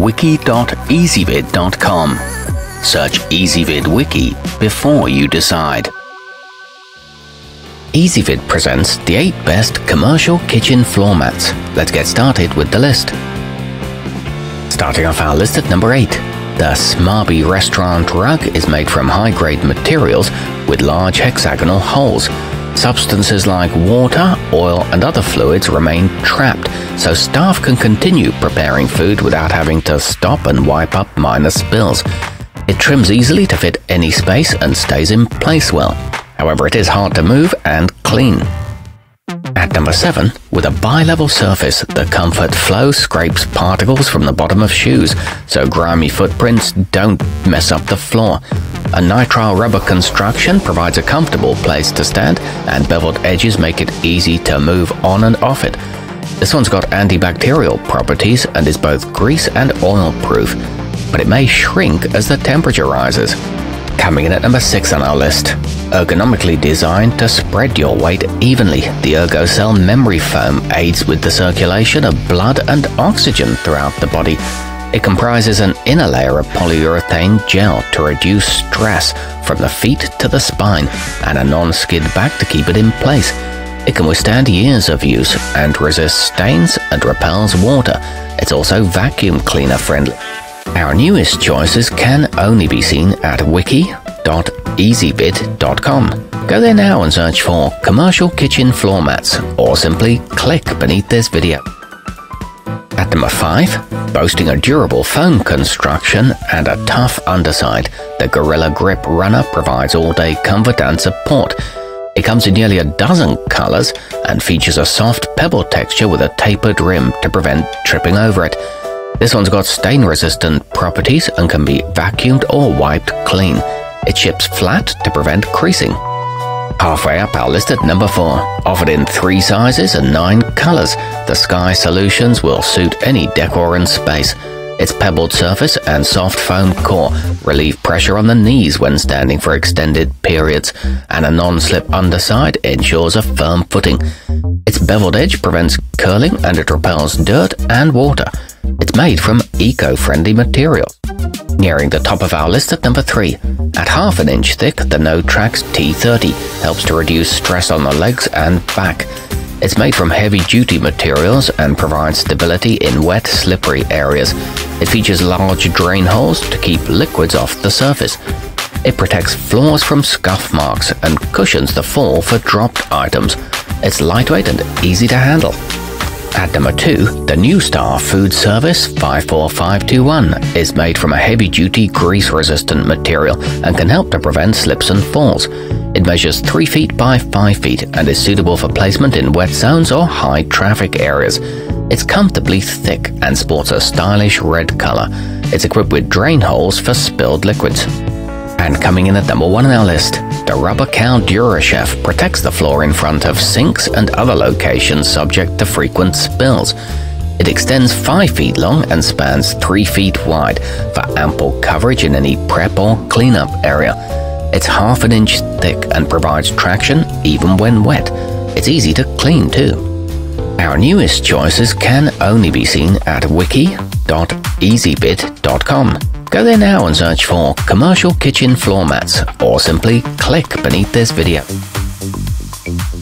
wiki.ezvid.com. Search Ezvid Wiki before you decide. Ezvid presents the 8 best commercial kitchen floor mats. Let's get started with the list. Starting off our list at number 8. The Smabee restaurant rug is made from high-grade materials with large hexagonal holes. Substances like water, oil and other fluids remain trapped, so staff can continue preparing food without having to stop and wipe up minor spills. It trims easily to fit any space and stays in place well. However, it is hard to move and clean. At number 7, with a bi-level surface, the Comfort Flow scrapes particles from the bottom of shoes, so grimy footprints don't mess up the floor. A nitrile rubber construction provides a comfortable place to stand, and beveled edges make it easy to move on and off it. This one's got antibacterial properties and is both grease and oil proof, but it may shrink as the temperature rises. Coming in at number 6 on our list. Ergonomically designed to spread your weight evenly, the ergocell memory foam aids with the circulation of blood and oxygen throughout the body. It comprises an inner layer of polyurethane gel to reduce stress from the feet to the spine, and a non-skid back to keep it in place. It can withstand years of use and resist stains and repels water. It's also vacuum cleaner friendly. Our newest choices can only be seen at wiki.ezvid.com. Go there now and search for commercial kitchen floor mats, or simply click beneath this video. At number 5, boasting a durable foam construction and a tough underside, the Gorilla Grip Runner provides all-day comfort and support. It comes in nearly a dozen colors and features a soft pebble texture with a tapered rim to prevent tripping over it. This one's got stain-resistant properties and can be vacuumed or wiped clean. It ships flat to prevent creasing. Halfway up our list at number 4. Offered in 3 sizes and 9 colors, the Sky Solutions will suit any decor and space. Its pebbled surface and soft foam core relieve pressure on the knees when standing for extended periods, and a non-slip underside ensures a firm footing. Its beveled edge prevents curling and it repels dirt and water. It's made from eco-friendly materials. Nearing the top of our list at number 3. At half an inch thick, the notrax T30 helps to reduce stress on the legs and back. It's made from heavy-duty materials and provides stability in wet, slippery areas. It features large drain holes to keep liquids off the surface. It protects floors from scuff marks and cushions the fall for dropped items. It's lightweight and easy to handle. At number 2, the New Star Food Service 54521 is made from a heavy-duty grease-resistant material and can help to prevent slips and falls. It measures 3 feet by 5 feet and is suitable for placement in wet zones or high-traffic areas. It's comfortably thick and sports a stylish red color. It's equipped with drain holes for spilled liquids. And coming in at number 1 on our list, the Rubber Cow Dura Chef protects the floor in front of sinks and other locations subject to frequent spills. It extends 5 feet long and spans 3 feet wide for ample coverage in any prep or cleanup area. It's half an inch thick and provides traction even when wet. It's easy to clean too. Our newest choices can only be seen at wiki.ezvid.com. Go there now and search for commercial kitchen floor mats, or simply click beneath this video.